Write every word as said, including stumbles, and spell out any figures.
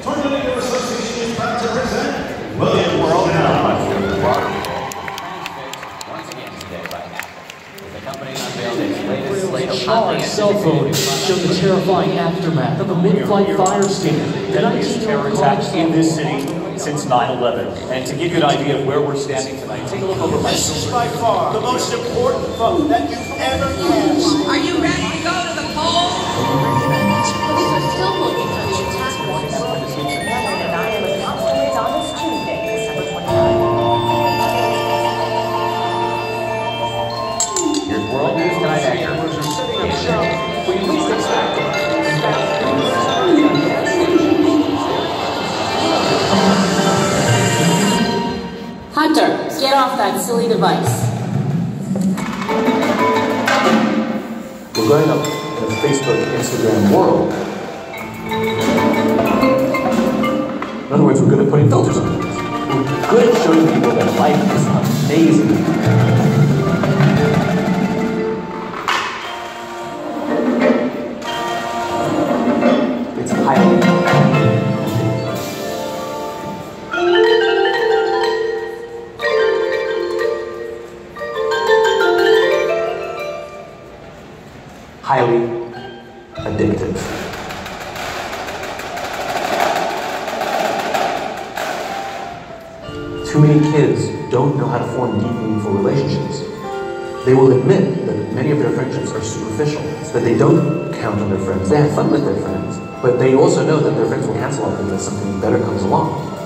Tournament Indoor Association is proud to present Williamstown Indoor. Once again today by Apple. The company unveiled its latest slate of Charged cell phone showed the terrifying aftermath of a mid-flight fire sting. Deadliest terror attacks in this city since nine eleven. And to give you an idea of where we're standing tonight, take a look over my This is by far the most important vote that you've ever cast. Are you ready to go to the polls? Police are still looking for the attack warning that was issued to nine and nine was calculated on this Tuesday, December twenty-ninth. Here's World News Tonight actor. We least expect Hunter, get off that silly device. We're growing up in a Facebook, Instagram world. In other words, we're good at putting filters on things. We're good at showing people that life is amazing. It's highly highly addictive. Too many kids don't know how to form deep, meaningful relationships. They will admit that many of their friendships are superficial, that they don't count on their friends. They have fun with their friends, but they also know that their friends will cancel out because something better comes along.